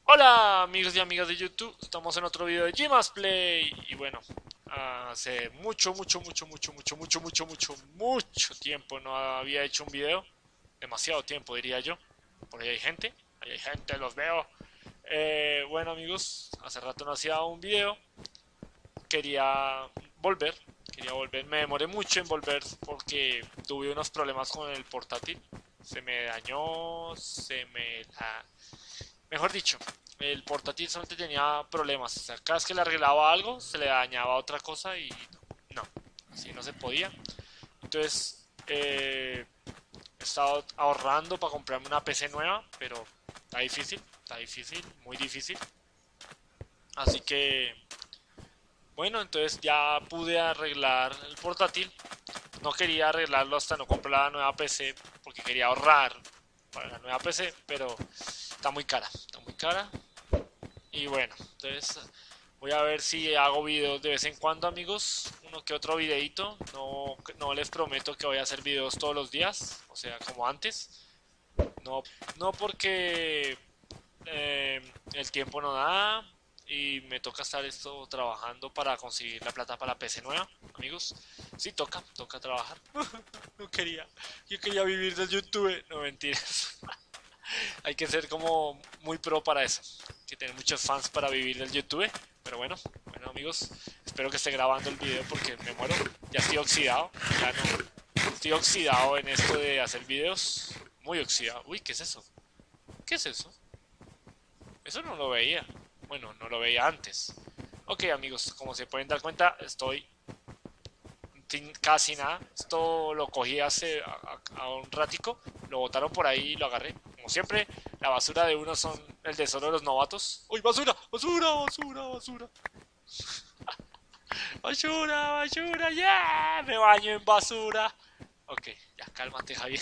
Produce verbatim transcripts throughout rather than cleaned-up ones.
Hola amigos y amigas de YouTube, estamos en otro video de Gimas Play y bueno, hace mucho, mucho, mucho, mucho, mucho, mucho, mucho, mucho, mucho tiempo no había hecho un video, demasiado tiempo diría yo, por ahí hay gente, ahí hay gente, los veo. Eh, bueno amigos, hace rato no hacía un video, quería volver, quería volver, me demoré mucho en volver porque tuve unos problemas con el portátil, se me dañó, se me la Mejor dicho, el portátil solamente tenía problemas. O sea, cada vez que le arreglaba algo, se le dañaba otra cosa y no, no, así no se podía. Entonces, eh, he estado ahorrando para comprarme una P C nueva, pero está difícil, está difícil, muy difícil. Así que, bueno, entonces ya pude arreglar el portátil. No quería arreglarlo hasta no comprar la nueva P C, porque quería ahorrar para la nueva P C, pero está muy cara, está muy cara. Y bueno, entonces voy a ver si hago videos de vez en cuando, amigos. Uno que otro videito. No, no les prometo que voy a hacer videos todos los días, o sea, como antes. No, no porque eh, el tiempo no da y me toca estar esto trabajando para conseguir la plata para la P C nueva, amigos. Sí, toca, toca trabajar. No quería, yo quería vivir del YouTube. No, mentiras. Hay que ser como muy pro para eso. Hay que tener muchos fans para vivir del YouTube. Pero bueno, bueno amigos, espero que esté grabando el video porque me muero. Ya estoy oxidado. Ya no. Estoy oxidado en esto de hacer videos. Muy oxidado. Uy, ¿qué es eso? ¿Qué es eso? Eso no lo veía. Bueno, no lo veía antes. Ok amigos, como se pueden dar cuenta, estoy sin casi nada. Esto lo cogí hace a, a- a un ratico, lo botaron por ahí y lo agarré. Como siempre, la basura de uno son el tesoro de los novatos. ¡Uy, basura! ¡Basura! ¡Basura! ¡Basura! ¡Basura! ¡Basura! ¡Yeah! Me baño en basura. Ok, ya cálmate, Javier.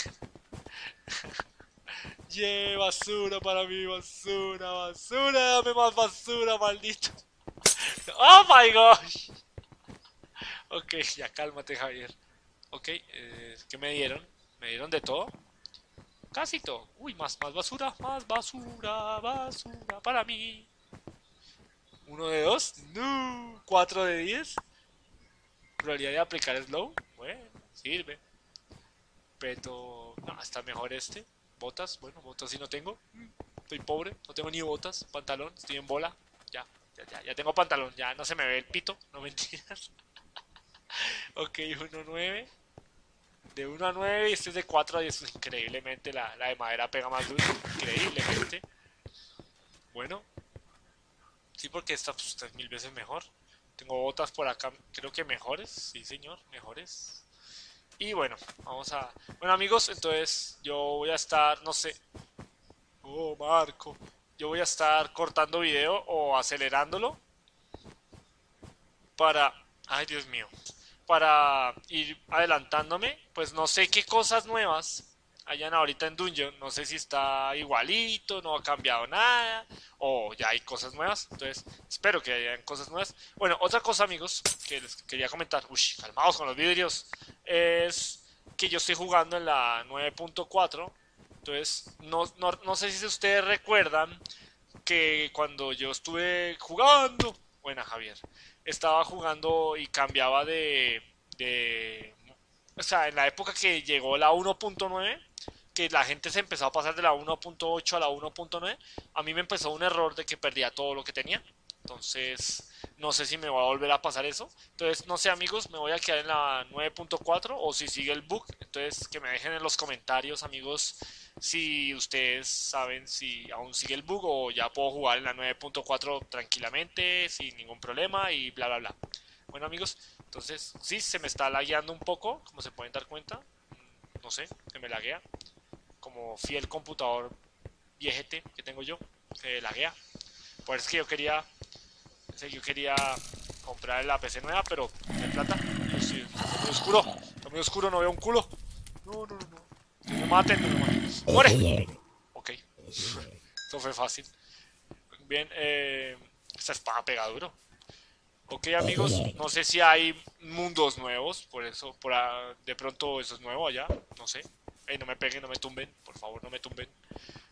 ¡Yeah! Basura para mí, basura, basura. Dame más basura, maldito. ¡Oh my gosh! Ok, ya cálmate, Javier. Ok, eh, ¿qué me dieron? ¿Me dieron de todo? Casi todo. Uy, más, más basura, más basura, basura para mí. Uno de dos. No. Cuatro de diez. Probabilidad de aplicar slow. Bueno, sirve. Pero, no, está mejor este. Botas, bueno, botas sí no tengo. Estoy pobre, no tengo ni botas. Pantalón, estoy en bola. Ya, ya, ya, ya tengo pantalón. Ya no se me ve el pito, no mentiras. Ok, uno nueve. De uno a nueve y este es de cuatro a diez. Increíblemente la, la de madera pega más duro. Increíblemente. Bueno, sí, porque esta, pues, esta es mil veces mejor. Tengo botas por acá, creo que mejores. Sí, señor, mejores. Y bueno, vamos a... Bueno, amigos, entonces yo voy a estar, no sé... Oh, Marco. Yo voy a estar cortando video o acelerándolo para... Ay, Dios mío. Para ir adelantándome. Pues no sé qué cosas nuevas hayan ahorita en Dungeon. No sé si está igualito, no ha cambiado nada, o ya hay cosas nuevas. Entonces, espero que hayan cosas nuevas. Bueno, otra cosa, amigos, que les quería comentar. Uy, calmados con los vidrios. Es que yo estoy jugando en la nueve punto cuatro. Entonces, no, no, no sé si ustedes recuerdan que cuando yo estuve jugando, buena Javier, estaba jugando y cambiaba de, de, o sea, en la época que llegó la uno punto nueve, que la gente se empezó a pasar de la uno punto ocho a la uno punto nueve, a mí me empezó un error de que perdía todo lo que tenía. Entonces, no sé si me va a volver a pasar eso. Entonces, no sé, amigos, me voy a quedar en la nueve punto cuatro o si sigue el bug. Entonces, que me dejen en los comentarios, amigos, si ustedes saben si aún sigue el bug o ya puedo jugar en la nueve punto cuatro tranquilamente, sin ningún problema y bla, bla, bla. Bueno, amigos, entonces, sí, se me está lagueando un poco, como se pueden dar cuenta. No sé, se me laguea. Como fiel computador viejete que tengo yo, se laguea. Por eso es que yo quería Sé que yo quería comprar la P C nueva, pero no hay plata. Pues sí, está muy oscuro. Está muy oscuro, no veo un culo. No, no, no, no. Que me maten, no me maten. ¡Muere! Ok, esto fue fácil. Bien, eh, esta espada pega duro. Ok, amigos, no sé si hay mundos nuevos, por eso, por a- de pronto eso es nuevo allá, no sé. Ey, no me peguen, no me tumben, por favor, no me tumben.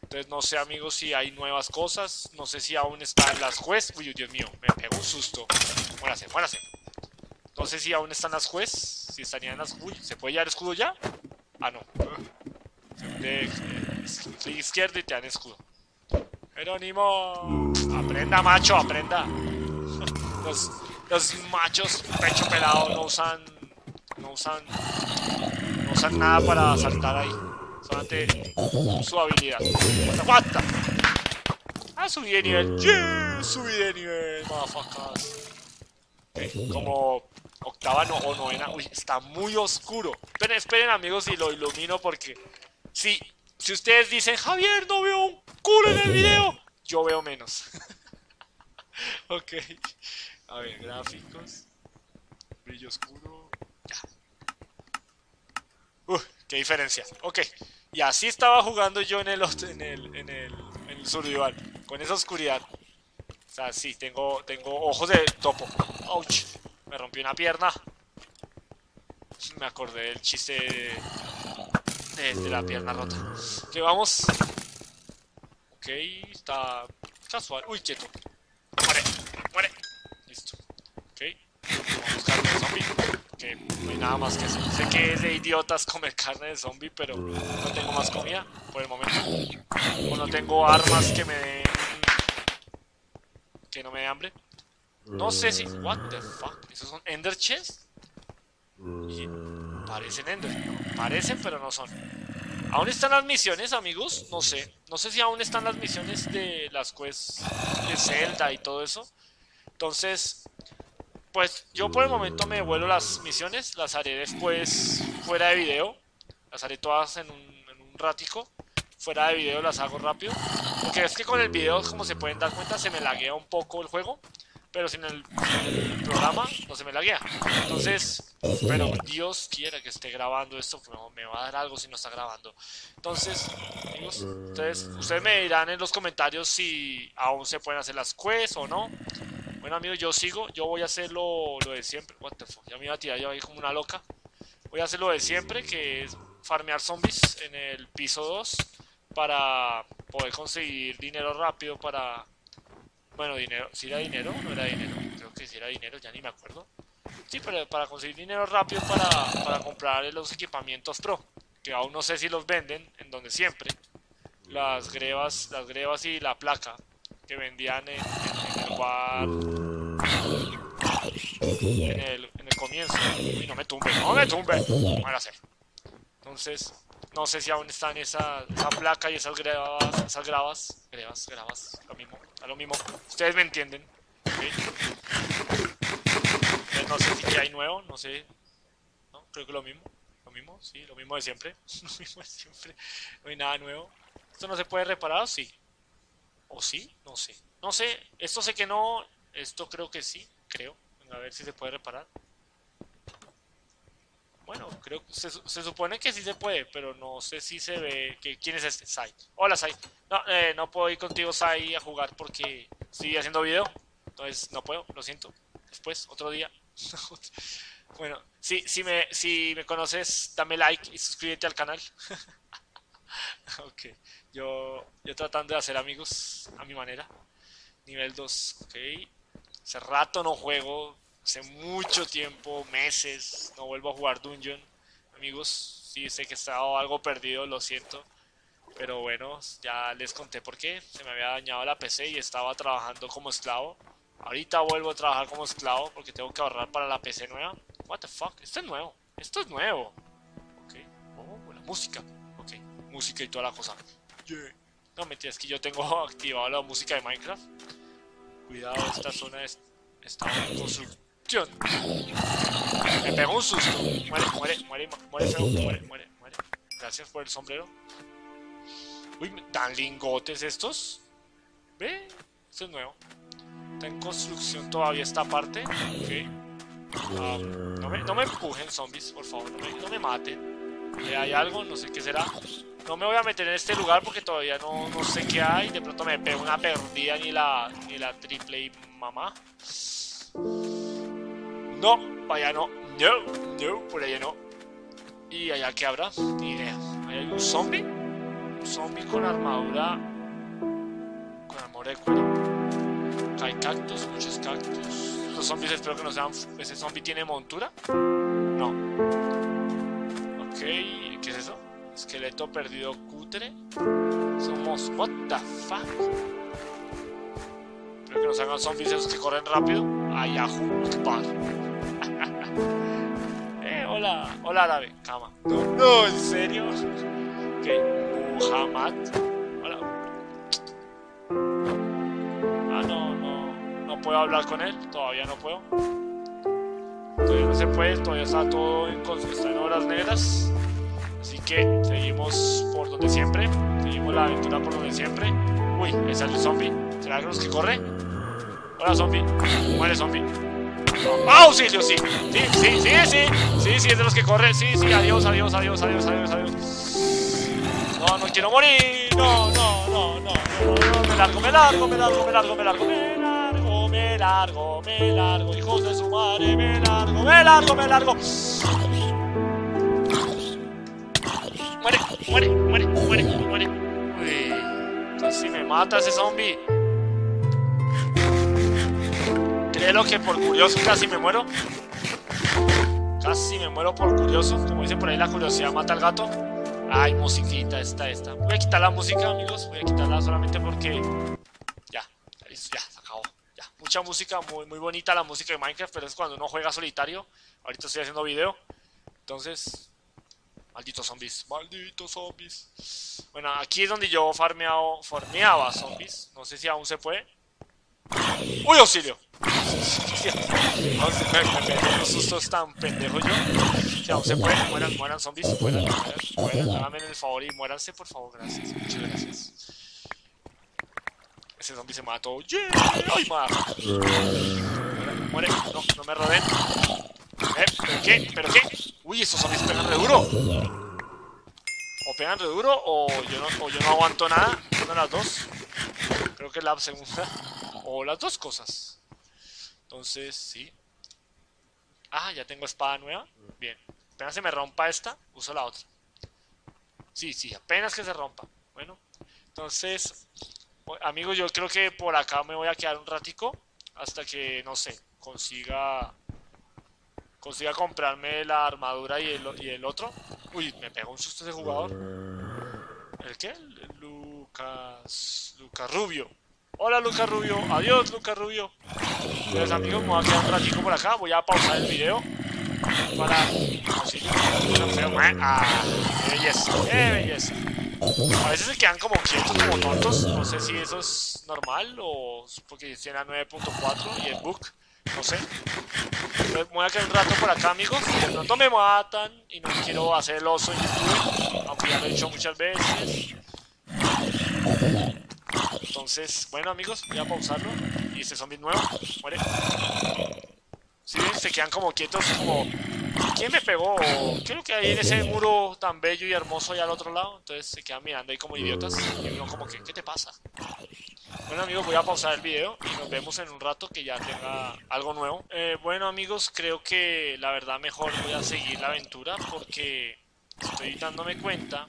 Entonces no sé, amigos, si hay nuevas cosas. No sé si aún están las juez. Uy, Dios mío, me pegó un susto. Muérase, muérase. No sé si aún están las juez. Si estarían las... Uy, ¿se puede llevar escudo ya? Ah, no. De, eh, clic izquierdo y te dan escudo. Jerónimo. Aprenda, macho, aprenda. Los, los machos pecho pelado no usan... No usan... No usan nada para saltar ahí. Solamente su habilidad. What the... Ah, subí de nivel. Yeah, subí de nivel, motherfuckers. Okay, como octava no, o novena. Uy, está muy oscuro. Esperen, esperen, amigos, y lo ilumino porque... Si, si ustedes dicen, Javier, no veo un culo en el video, yo veo menos. Ok. A ver, gráficos. Brillo oscuro. Ya. Uf, qué diferencia. Ok. Y así estaba jugando yo en el en el en el, en el survival, con esa oscuridad. O sea, sí, tengo tengo ojos de topo. Ouch. Me rompí una pierna. Me acordé del chiste de, de, de la pierna rota. Que vamos. Ok, está casual. Uy, quieto. Muere, muere. Listo. Ok. Vamos a buscar un zombie. Que no hay nada más que hacer. Sé que es de idiotas comer carne de zombie, pero no tengo más comida por el momento. O no tengo armas que me den... que no me dé hambre. No sé si... What the fuck? ¿Esos son Ender Chests? Y parecen Ender. Parecen, pero no son. ¿Aún están las misiones, amigos? No sé. No sé si aún están las misiones de las quests de Zelda y todo eso. Entonces... Pues yo por el momento me vuelo las misiones, las haré después fuera de video, las haré todas en un, en un ratico, fuera de video las hago rápido, porque es que con el video, como se pueden dar cuenta, se me laguea un poco el juego, pero sin el, sin el programa no se me laguea. Entonces, pero Dios quiera que esté grabando esto, que me va a dar algo si no está grabando. Entonces, amigos, ustedes, ustedes me dirán en los comentarios si aún se pueden hacer las quests o no. Bueno, amigos, yo sigo, yo voy a hacer lo, lo de siempre. What the fuck, ya me iba a tirar yo ahí como una loca. Voy a hacer lo de siempre, que es farmear zombies en el piso dos para poder conseguir dinero rápido para... Bueno, dinero, si era dinero o no era dinero, creo que si era dinero, ya ni me acuerdo. Sí, pero para conseguir dinero rápido para, para comprar los equipamientos pro, que aún no sé si los venden en donde siempre. Las grebas, las grebas y la placa que vendían en, en, en el lugar, en el, en el comienzo. Y no me tumbe, no me tumbe. Van a hacer. Entonces, no sé si aún están esa, esa placa y esas grebas, esas gravas, grebas, gravas, lo mismo, a lo mismo. Ustedes me entienden. ¿Okay? Entonces, no sé si hay nuevo, no sé. No, creo que lo mismo. Lo mismo, sí, lo mismo de siempre. Lo mismo de siempre. No hay nada nuevo. ¿Esto no se puede reparar? Sí. ¿O sí? No sé. No sé, esto sé que no. Esto creo que sí, creo. A ver si se puede reparar. Bueno, creo que se, se supone que sí se puede, pero no sé si se ve... Que, ¿quién es este? Sai. Hola, Sai. No, eh, no puedo ir contigo, Sai, a jugar porque estoy haciendo video. Entonces no puedo, lo siento. Después, otro día. Bueno, si, si, me, si me conoces, dame like y suscríbete al canal. Ok, yo, yo tratando de hacer amigos a mi manera. Nivel dos, ok. Hace rato no juego, hace mucho tiempo, meses, no vuelvo a jugar Dungeon. Amigos, sí sé que he estado algo perdido, lo siento. Pero bueno, ya les conté por qué. Se me había dañado la P C y estaba trabajando como esclavo. Ahorita vuelvo a trabajar como esclavo porque tengo que ahorrar para la P C nueva. What the fuck, esto es nuevo, esto es nuevo. Ok, oh, buena música. Ok, música y toda la cosa. Yeah. No, mentira, es que yo tengo activado la música de Minecraft. Cuidado, esta zona es, está en construcción. Me pegó un susto. Muere, muere, muere, muere feo, muere, muere, muere. Gracias por el sombrero. Uy, ¿dan lingotes estos? ¿Ve? Esto es nuevo. Está en construcción todavía esta parte. Ok. Um, no, me, no me empujen zombies, por favor. No me, no me maten. Eh, ¿Hay algo? No sé qué será. No me voy a meter en este lugar porque todavía no, no sé qué hay. De pronto me pego una perdida ni la, ni la triple y mamá. No, vaya no. No, no, por allá no. ¿Y allá qué habrá? Ni idea. ¿Hay algún zombie? un zombie con armadura. Con armadura de cuero. Acá hay cactus, muchos cactus. Los zombies espero que no sean... ¿Ese zombie tiene montura? No. Ok, ¿qué es eso? Esqueleto perdido cutre. Somos... What the fuck? Espero que no salgan zombies esos que corren rápido. Ay, Yahoo Akbar. Eh, hola, hola árabe, cama. No, no, ¿en serio? Ok, Muhammad. Hola. Ah, no, no, no puedo hablar con él, todavía no puedo. Todavía no se puede, todavía está todo en, está en horas negras. Así que seguimos por donde siempre, seguimos la aventura por donde siempre. Uy, ahí sale el zombie. ¿Será que los que corre? Hola, zombie. Muere, zombie. ¡Ah, auxilio! Sí, sí, sí, sí, sí, sí, sí, es de los que corre. Sí, sí, adiós, adiós, adiós, adiós, adiós, adiós. No, no quiero morir. No, no, no, no, no, no. Me largo, me largo, me largo, me largo, me largo, me largo, me largo, me largo, hijos de su madre, me largo, me largo, me largo. Muere, muere, muere, muere, muere. Uy, casi me mata ese zombie. Créelo que por curioso casi me muero. Casi me muero por curioso. Como dicen por ahí, la curiosidad mata al gato. Ay, musiquita, esta, esta. Voy a quitar la música, amigos. Voy a quitarla solamente porque... Ya, listo, ya, se acabó. Ya, mucha música, muy, muy bonita la música de Minecraft, pero es cuando uno juega solitario. Ahorita estoy haciendo video. Entonces... Malditos zombies, malditos zombies. Bueno, aquí es donde yo farmeado, farmeaba zombies. No sé si aún se puede. ¡Uy, auxilio! Me pegué unos sustos tan pendejos yo. Si aún se puede, mueran, mueran zombies. Mueran, mueran, mueran. Háganme el favor y muéranse, por favor. Gracias, muchas gracias. Ese zombie se mató. ¡Yeah! ¡Ay, madre! Muere, no, no me rodeen. ¿Eh? ¿Pero qué? ¿Pero qué? Uy, estos zombies pegan re duro. O pegan re duro o yo no, o yo no aguanto nada. Una de las dos. Creo que es la segunda. O las dos cosas. Entonces, sí. Ah, ya tengo espada nueva. Bien. Apenas se me rompa esta, uso la otra. Sí, sí, apenas que se rompa. Bueno. Entonces, amigos, yo creo que por acá me voy a quedar un ratico. Hasta que, no sé, consiga... Consiga comprarme la armadura y el, y el otro. Uy, me pegó un susto ese jugador. ¿El qué? Lucas... Lucas Rubio. Hola, Lucas Rubio. Adiós, Lucas Rubio. Entonces, amigos, me voy a quedar un ratico por acá. Voy a pausar el video. Para... Así. Ah, qué belleza. Qué belleza. A veces se quedan como quietos, como tontos. No sé si eso es normal o porque tiene la nueve punto cuatro y el bug. No sé. Entonces, me voy a quedar un rato por acá, amigos. De pronto me matan y no quiero hacer el oso en YouTube, aunque ya lo he hecho muchas veces. Entonces, bueno, amigos, voy a pausarlo. Y este zombie nuevo, muere. ¿Sí ven? Se quedan como quietos, como... ¿Quién me pegó? ¿Qué es lo que hay en ese muro tan bello y hermoso allá al otro lado? Entonces se quedan mirando ahí como idiotas. Y uno como que, ¿qué te pasa? Bueno, amigos, voy a pausar el video y nos vemos en un rato que ya tenga algo nuevo. Eh, bueno, amigos, creo que la verdad mejor voy a seguir la aventura porque estoy dándome cuenta...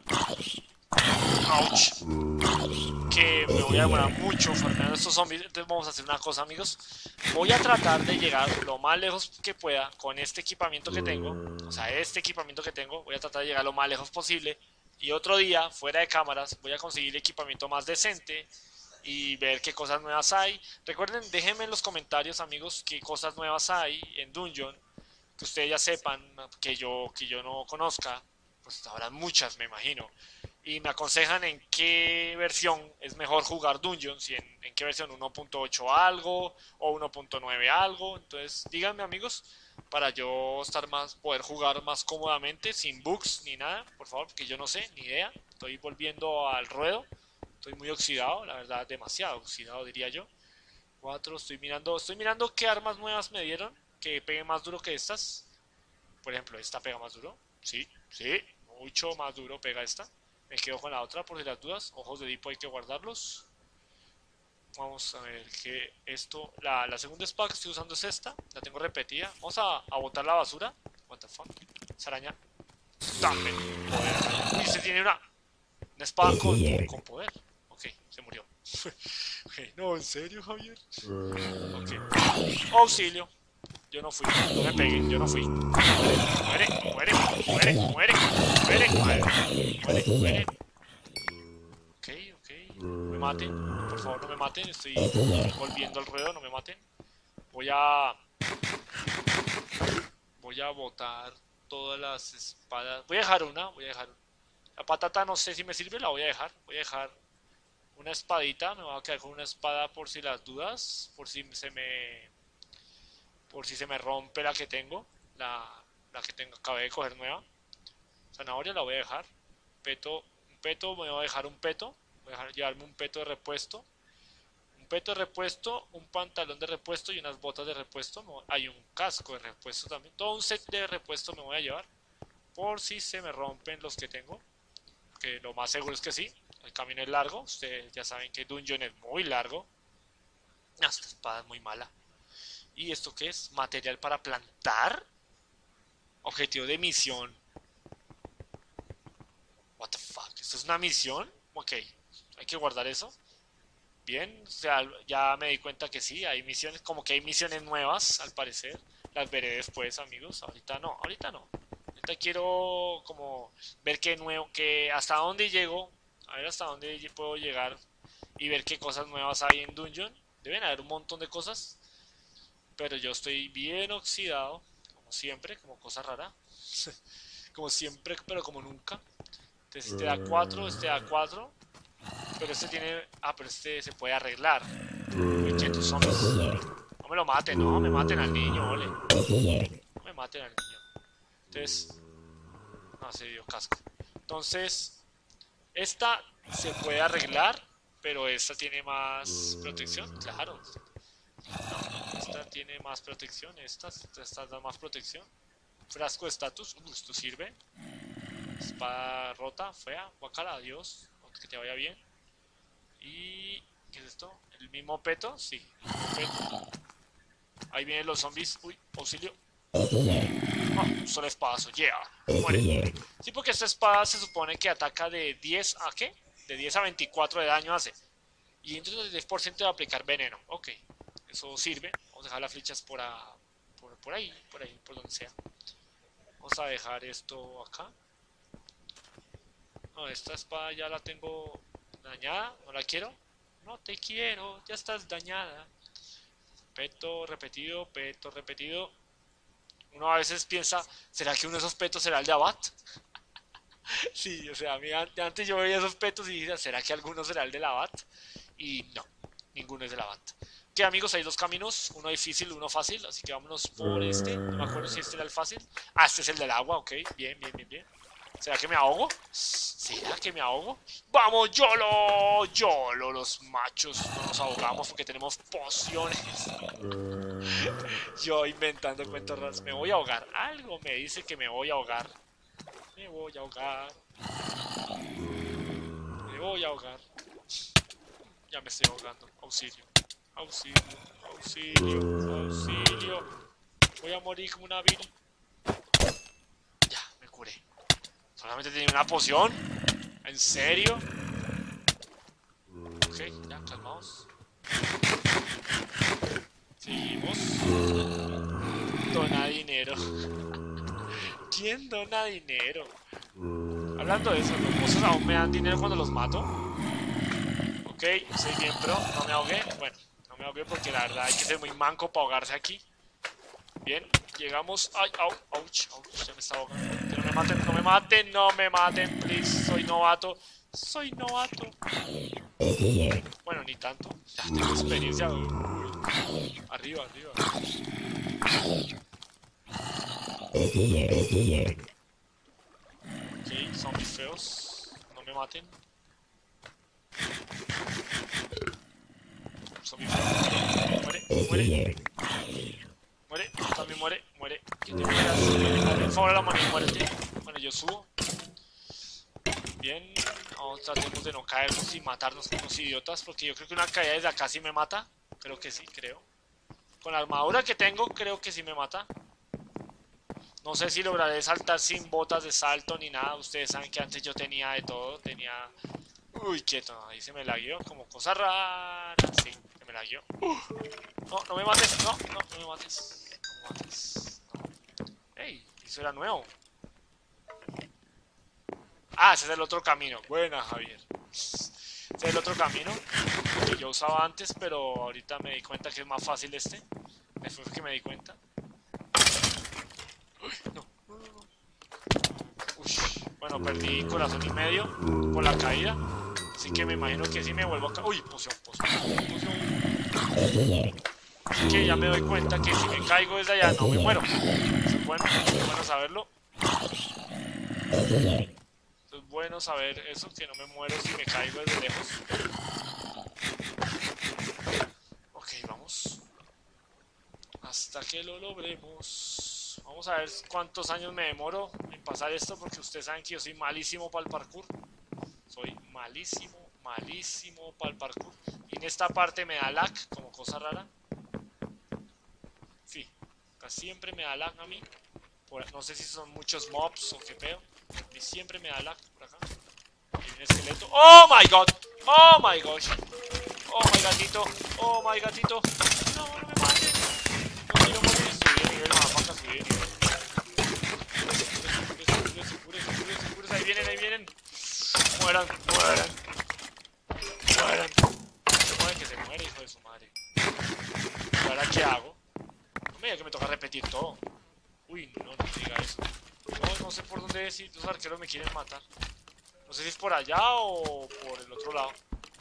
Ouch. Que me voy a demorar mucho farmeando estos zombies. Entonces vamos a hacer una cosa, amigos. Voy a tratar de llegar lo más lejos que pueda con este equipamiento que tengo. O sea, este equipamiento que tengo. Voy a tratar de llegar lo más lejos posible. Y otro día, fuera de cámaras, voy a conseguir equipamiento más decente y ver qué cosas nuevas hay. Recuerden, déjenme en los comentarios, amigos, qué cosas nuevas hay en Dungeon, que ustedes ya sepan, que yo, que yo no conozca. Pues habrá muchas, me imagino. Y me aconsejan en qué versión es mejor jugar Dungeon, si en, en qué versión, uno punto ocho algo o uno punto nueve algo. Entonces díganme, amigos, para yo estar más, poder jugar más cómodamente, sin bugs ni nada, por favor, porque yo no sé, ni idea. Estoy volviendo al ruedo, estoy muy oxidado, la verdad, demasiado oxidado diría yo. Cuatro, estoy mirando, estoy mirando qué armas nuevas me dieron, que peguen más duro que estas. Por ejemplo, esta pega más duro, sí, sí, mucho más duro pega esta. Me quedo con la otra por si las dudas. Ojos de Edipo hay que guardarlos. Vamos a ver que esto... La, la segunda espada que estoy usando es esta. La tengo repetida. Vamos a, a botar la basura. What the fuck. Esa araña. Dame poder. Uy, se tiene una... Una espada con, con poder. Ok, se murió. Okay, no, ¿en serio, Javier? Ok. Auxilio. Yo no fui. No me peguen, yo no fui. Muere, muere, muere, muere, muere, muere, muere, muere. Ok, ok. No me maten. Por favor, no me maten. Estoy volviendo al ruedo, no me maten. Voy a... Voy a botar todas las espadas. Voy a dejar una, voy a dejar una. La patata no sé si me sirve, la voy a dejar. Voy a dejar una espadita, me voy a quedar con una espada por si las dudas, por si se me por si se me rompe la que tengo, la, la que tengo, acabé de coger nueva. Zanahoria la voy a dejar. Peto, un peto, me voy a dejar un peto, voy a dejar, llevarme un peto de repuesto. Un peto de repuesto, un pantalón de repuesto y unas botas de repuesto. Hay un casco de repuesto también. Todo un set de repuesto me voy a llevar. Por si se me rompen los que tengo. Que lo más seguro es que sí. El camino es largo. Ustedes ya saben que Dungeon es muy largo. Ah, esta espada es muy mala. ¿Y esto qué es? ¿Material para plantar? Objetivo de misión. What the fuck? ¿Esto es una misión? Ok. Hay que guardar eso. Bien, o sea, ya me di cuenta que sí, hay misiones, como que hay misiones nuevas, al parecer. Las veré después, amigos. Ahorita no, ahorita no. Ahorita quiero como ver qué nuevo, que hasta dónde llego, a ver hasta dónde puedo llegar y ver qué cosas nuevas hay en Dungeon. Deben haber un montón de cosas, pero yo estoy bien oxidado, como siempre, como cosa rara. Como siempre, pero como nunca. Entonces este da cuatro, este da cuatro. Pero este tiene... Ah, pero este se puede arreglar. Uy, quietos zombies. No me lo maten, no me maten al niño, ole. No me maten al niño. Entonces... No, se dio casco. Entonces... Esta se puede arreglar, pero esta tiene más protección, claro. No, esta tiene más protección, esta, esta da más protección. Frasco de estatus, uh, esto sirve. Espada rota, fea, guacala, adiós. Que te vaya bien. Y... ¿qué es esto? ¿El mismo peto? Sí, el mismo peto. Ahí vienen los zombies. Uy, auxilio. Ah, un solo espadazo, yeah. Muere. Sí, porque esta espada se supone que ataca de diez a ¿qué? De diez a veinticuatro de daño hace. Y dentro del diez por ciento de aplicar veneno. Ok, eso sirve. Vamos a dejar las flechas por, a, por, por ahí, por ahí, por donde sea. Vamos a dejar esto acá. No, esta espada ya la tengo dañada, no la quiero. No te quiero, ya estás dañada. Peto repetido, peto repetido. Uno a veces piensa, ¿será que uno de esos petos será el de Abad? Sí, o sea, a mí antes yo veía esos petos y decía, ¿será que alguno será el de la Abad? Y no, ninguno es de la Abad. Que amigos, hay dos caminos, uno difícil, uno fácil, así que vámonos por este. No me acuerdo si este era el fácil. Ah, este es el del agua, ok, bien, bien, bien, bien. ¿Será que me ahogo? ¿Será que me ahogo? ¡Vamos, YOLO! YOLO, los machos no nos ahogamos porque tenemos pociones. Yo inventando cuentos raros. Me voy a ahogar. Algo me dice que me voy a ahogar. Me voy a ahogar. Me voy a ahogar. Ya me estoy ahogando. Auxilio. Auxilio. Auxilio. Auxilio. Voy a morir como una vil. Ya, me curé. Solamente tenía una poción. ¿En serio? Ok, ya, calmaos. Seguimos. Dona dinero. ¿Quién dona dinero? Hablando de eso, ¿los mozos aún me dan dinero cuando los mato? Ok, soy bien pro, no me ahogué. Bueno, no me ahogué porque la verdad hay que ser muy manco para ahogarse aquí. Bien, llegamos. Ay, au, ouch, ouch, ya me está ahogando. Que no me maten, no me maten, no me maten, please. Soy novato. Soy novato. Bueno, ni tanto. Ya tengo experiencia. Uy. Arriba, arriba. Ok, zombies feos. No me maten. Zombies feos. Muere, muere. Muere, también muere, muere. Que te mueras. Por favor, la moneda, muérete. Bueno, yo subo. Bien. Vamos, tratemos de no caernos y matarnos como unos idiotas. Porque yo creo que una caída desde acá sí me mata. Creo que sí, creo. Con la armadura que tengo, creo que sí me mata. No sé si lograré saltar sin botas de salto ni nada. Ustedes saben que antes yo tenía de todo. Tenía... Uy, quieto. Ahí se me lagueó. Como cosa rara. Sí, se me lagueó. No, no me mates. No, no, no me mates. No me mates. No. Ey, eso era nuevo. Ah, ese es el otro camino. Buena, Javier. Ese es el otro camino que yo usaba antes, pero ahorita me di cuenta que es más fácil este. Me fue que me di cuenta. Uy, no, no, no, no. Uy, bueno, perdí corazón y medio por la caída. Así que me imagino que si me vuelvo a caer. Uy, poción, poción, poción. Así que ya me doy cuenta que si me caigo desde allá no me muero. Eso es bueno, es bueno saberlo. Es bueno saber eso, que no me muero si me caigo desde lejos. Ok, vamos. Hasta que lo logremos. Vamos a ver cuántos años me demoro en pasar esto, porque ustedes saben que yo soy malísimo para el parkour. Soy malísimo, malísimo para el parkour. Y en esta parte me da lag, como cosa rara. Sí, casi siempre me da lag a mí. Por, no sé si son muchos mobs o qué pedo. Y siempre me da lag por acá. Hay un esqueleto. ¡Oh my god! ¡Oh my gosh! ¡Oh my gatito! ¡Oh my gatito! ¡No, no me maten! No quiero morir. Subí de nivel, motherfucker, subí de nivel. Cúrese, cúrese, cúrese, cúrese. Ahí vienen, ahí vienen. Mueran, mueran. Mueran. Se muere, que se muere, hijo de su madre. ¿Y ahora qué hago? No me diga que me toca repetir todo. Uy, no, no diga eso. No, no sé por dónde es y los arqueros me quieren matar. No sé si es por allá o por el otro lado.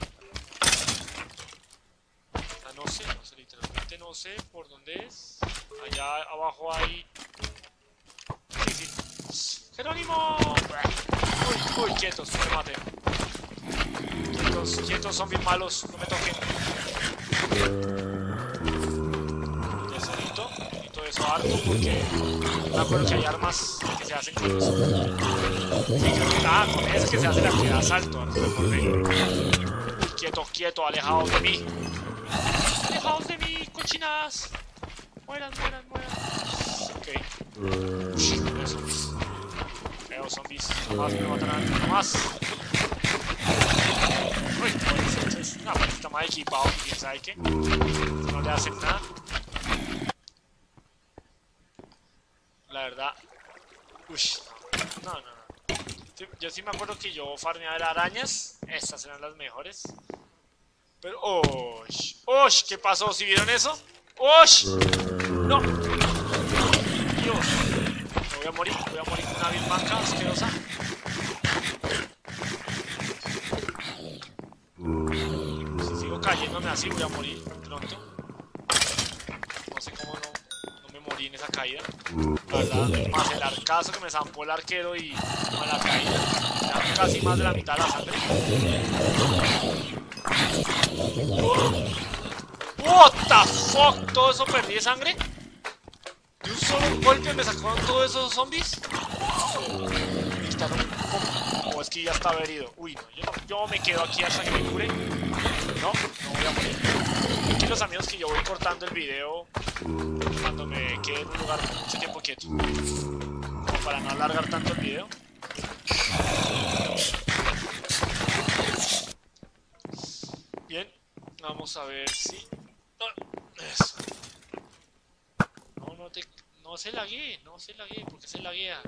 Ah, no sé, no sé, literalmente no sé por dónde es. Allá abajo hay... Sí, sí. ¡Jerónimo! Uy, uy, quietos, no me maten. Quietos, quietos, zombies malos, no me toquen. Eso necesito, necesito eso harto porque me acuerdo que hay armas que se hacen con eso. Sí, creo que nada, con eso que se hace la que da salto, no me acordé. Uy, quieto, quieto, alejados de mí. Alejados de mí, cochinadas. Mueran, mueran, mueran. Ok. Uy, zombies. Feo, zombies. No más me matarán, no más. Uy, pues, no, pues está mal equipado, quién sabe qué. No le hacen nada. La verdad. Uy, no, no, no. Yo sí me acuerdo que yo farmeaba arañas. Estas eran las mejores. Pero, ¡uy! ¡Uy! ¿Qué pasó? ¿Sí vieron eso? ¡Uy! ¡No! Dios. Me voy a morir. Voy a morir con una vil manca asquerosa. Si sigo cayéndome así voy a morir pronto. No sé cómo no, no me morí en esa caída. La verdad, más el arcazo que me zampó el arquero y más la caída. Ya casi más de la mitad de la sangre. What the fuck, todo eso perdí de sangre. De un solo golpe me sacaron todos esos zombies. Me quitaron un poco. O es que ya estaba herido. Uy, no, yo, no, yo me quedo aquí hasta que me cure. No, no voy a morir. Tranquilos amigos que yo voy cortando el video cuando me quede en un lugar por mucho tiempo quieto. Como para no alargar tanto el video. Bien, vamos a ver si... Eso. No, no te... No se laguee, no se laguee, ¿por qué se laguea?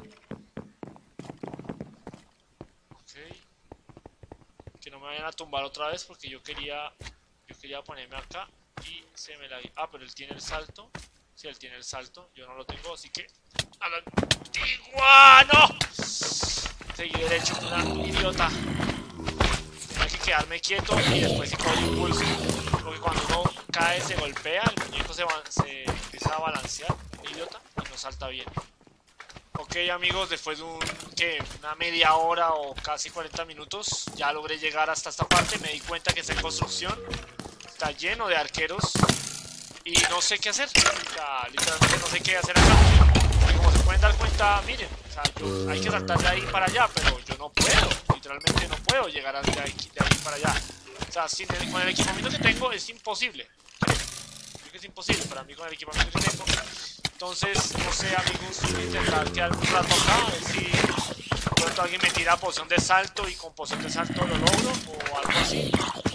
Ok. Que no me vayan a tumbar otra vez porque yo quería... Yo quería ponerme acá y se me laguea. Ah, pero él tiene el salto. Sí, él tiene el salto, yo no lo tengo, así que... ¡A la antigua! ¡No! Seguí derecho, una idiota. Tenía que quedarme quieto y después sí cojo impulso. Porque cuando uno cae, se golpea, el muñeco se, se empieza a balancear, idiota, y no salta bien. Ok amigos, después de un, ¿qué? Una media hora o casi cuarenta minutos, ya logré llegar hasta esta parte. Me di cuenta que está en construcción, está lleno de arqueros y no sé qué hacer. O sea, literalmente no sé qué hacer acá. Y como se pueden dar cuenta, miren, o sea, yo, hay que saltar de ahí para allá, pero yo no puedo, literalmente no puedo llegar de ahí, de ahí para allá. O sea, sin el, con el equipamiento que tengo es imposible. Creo que es imposible para mí con el equipamiento que tengo. Entonces, no sé, amigos, voy a intentar quedar un rato acá, a ver si de pronto alguien me tira poción de salto y con poción de salto lo logro o algo así.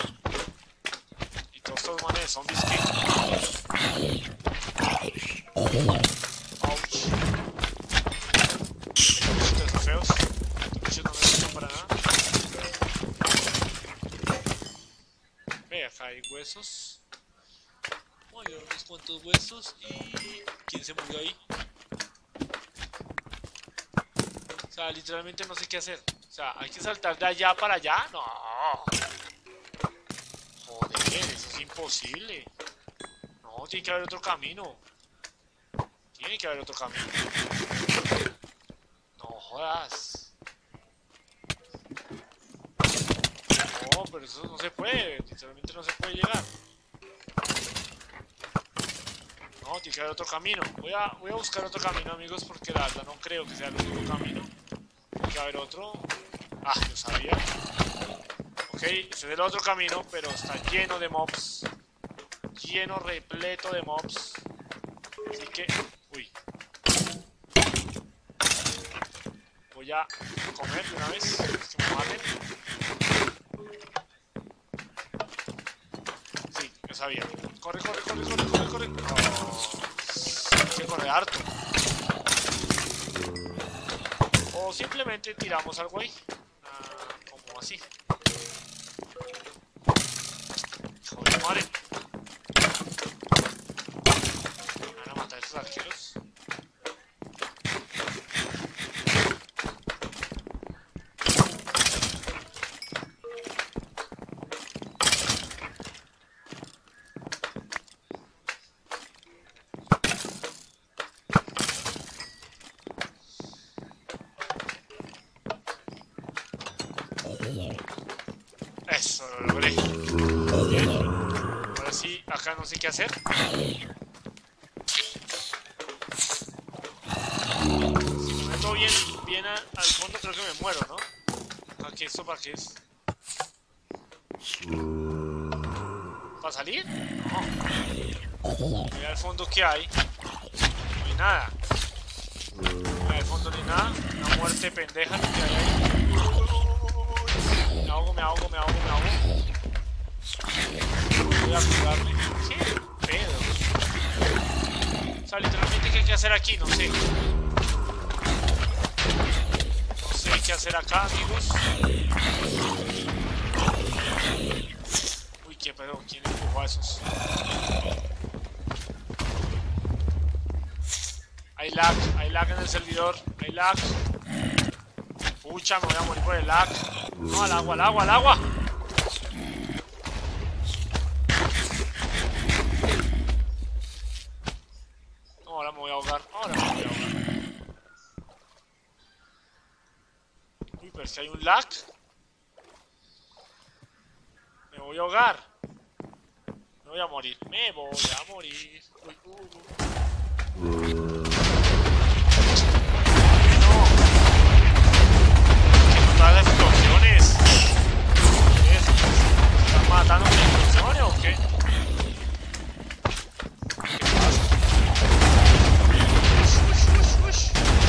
Y todos estos manes de zombies que... Ouch. Estos feos. Estos bichos no me gustan para nada. Ve, acá hay huesos. Hay unos cuantos huesos y... ¿quién se murió ahí? O sea, literalmente no sé qué hacer. O sea, hay que saltar de allá para allá. No. Joder, eso es imposible. No, tiene que haber otro camino. Tiene que haber otro camino. No jodas. No, pero eso no se puede. Literalmente no se puede llegar. No, tiene que haber otro camino. Voy a, voy a buscar otro camino, amigos, porque la verdad no creo que sea el único camino. Tiene que haber otro. Ah, yo sabía. Ok, ese es el otro camino, pero está lleno de mobs. Lleno, repleto de mobs. Así que... uy. Voy a comer de una vez. Que me maten. Sí, yo sabía. Corre, corre, corre, corre, corre, corre. Oh, hay que correr harto. O simplemente tiramos al güey. Ah, como así. Joder, madre. Van a matar a esos arqueros. Eso, lo logré. Bien. Ahora sí, acá no sé qué hacer. Si me meto bien, bien a, al fondo, creo que me muero, ¿no? ¿Para qué esto? ¿Para qué es? ¿Para salir? No. Voy al fondo, ¿qué hay? No hay nada. Voy al fondo ni nada. Una muerte pendeja que hay ahí. Me ahogo, me ahogo, me ahogo, me ahogo. Voy a curarme. ¿Qué pedo? O sea, literalmente, ¿qué hay que hacer aquí? No sé. No sé qué hacer acá, amigos. Uy, qué pedo. ¿Quién empujó a esos? Hay lag, hay lag en el servidor. Hay lag. Pucha, me voy a morir por el lag. No, al agua, al agua, al agua. No, ahora me voy a ahogar. Ahora me voy a ahogar. Uy, pero es que hay un lag. Me voy a ahogar. Me voy a morir. Me voy a morir. Uy, uh, uh. Todas las explosiones. ¿Qué es? ¿Están matando con explosiones o qué? ¿Qué pasa? Ush, ush, ush, ush.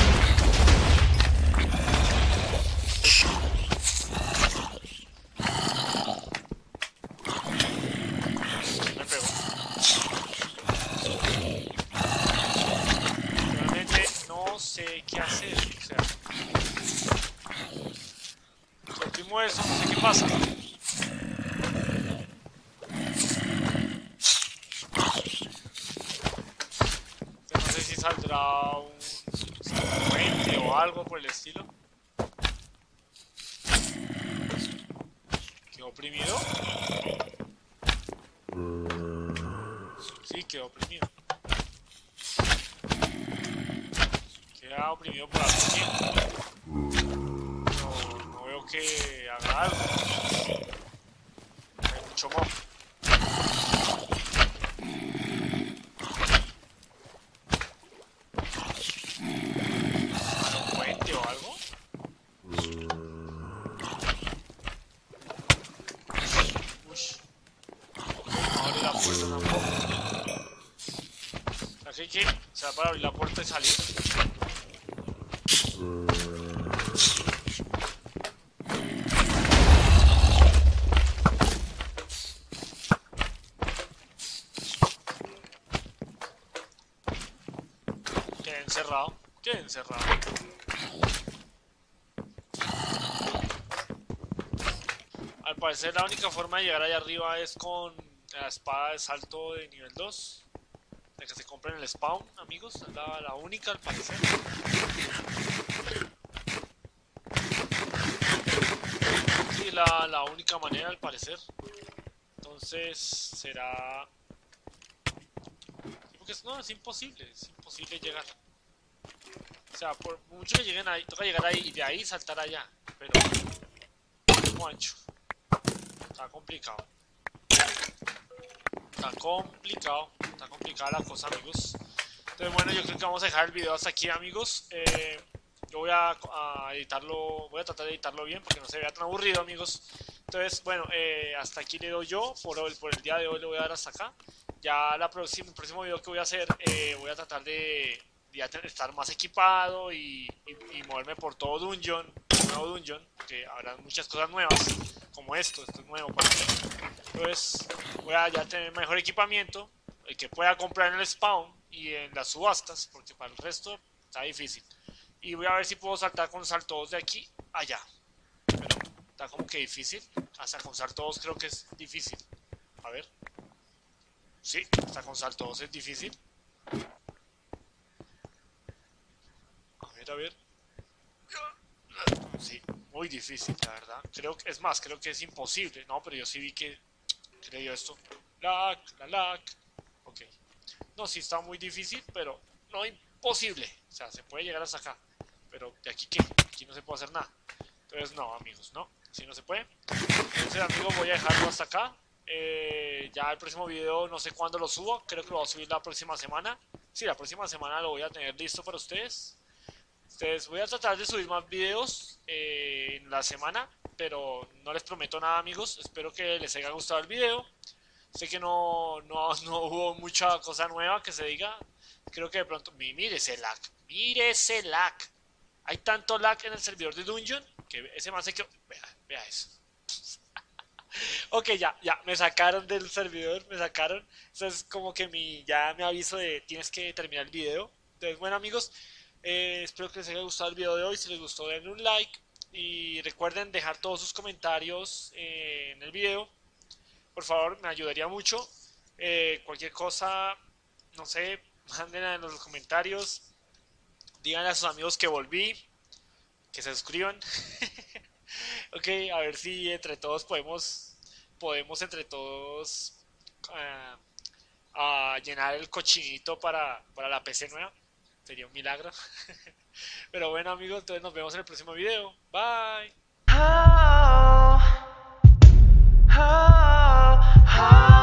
Me pegó. Realmente no sé qué hacer. O sea, último eso, no sé qué pasa. No sé si saldrá un puente o algo por el estilo. ¿Quedó oprimido? Sí, quedó oprimido. Queda oprimido por algún tiempo. No veo que haga algo. Hay mucho mob. ¿Un puente o algo? Ush. No abre la puerta tampoco. O sea Ok, que o sea, para abrir la puerta y salir. Quedé encerrado, quedé encerrado. Al parecer la única forma de llegar allá arriba es con la espada de salto de nivel dos. De que se compren el spawn, amigos. Es la, la única al parecer. Sí, la, la única manera al parecer. Entonces será... Porque no, es imposible, es imposible llegar. O sea, por mucho que lleguen ahí, toca llegar ahí y de ahí saltar allá. Pero... como ancho. Está complicado. Está complicado. Está complicada la cosa, amigos. Entonces, bueno, yo creo que vamos a dejar el video hasta aquí, amigos. Eh, yo voy a, a editarlo, voy a tratar de editarlo bien porque no se vea tan aburrido, amigos. Entonces, bueno, eh, hasta aquí le doy yo. Por el, por el día de hoy le voy a dar hasta acá. Ya la próxima, el próximo video que voy a hacer, eh, voy a tratar de, de estar más equipado y, y, y moverme por todo dungeon, nuevo dungeon, que habrá muchas cosas nuevas, como esto, esto es nuevo para mí. Entonces voy a ya tener mejor equipamiento, el que pueda comprar en el spawn y en las subastas, porque para el resto está difícil. Y voy a ver si puedo saltar con saltos de aquí a allá, pero está como que difícil, hasta con saltos creo que es difícil. A ver. Sí, hasta con saltos es difícil. A ver, a ver. Sí, muy difícil, la verdad. Creo que, es más, creo que es imposible. No, pero yo sí vi que... ¿Qué le dio esto? Lag, la lag. Ok. No, sí está muy difícil, pero no imposible. O sea, se puede llegar hasta acá. Pero de aquí, ¿qué? Aquí no se puede hacer nada. Entonces, no, amigos, no. Si no se puede. Entonces, amigos, voy a dejarlo hasta acá. Eh, ya el próximo video no sé cuándo lo subo, creo que lo voy a subir la próxima semana. Sí, la próxima semana lo voy a tener listo para ustedes. Ustedes voy a tratar de subir más videos eh, en la semana, pero no les prometo nada, amigos. Espero que les haya gustado el video. Sé que no, no, no hubo mucha cosa nueva que se diga. Creo que de pronto... Mire ese lag, mire ese lag. Hay tanto lag en el servidor de Dungeon que ese man se quedó... Vea, vea eso. Ok, ya, ya, me sacaron del servidor, me sacaron. Entonces como que mi, ya me aviso de tienes que terminar el video. Entonces, bueno, amigos, eh, espero que les haya gustado el video de hoy. Si les gustó, denle un like. Y recuerden dejar todos sus comentarios eh, en el video. Por favor, me ayudaría mucho. Eh, cualquier cosa, no sé, mándenla en los comentarios. Díganle a sus amigos que volví. Que se suscriban. Ok, a ver si entre todos podemos, podemos entre todos uh, a llenar el cochinito para, para la P C nueva. Sería un milagro. Pero bueno, amigos, entonces nos vemos en el próximo video. Bye. Oh, oh, oh.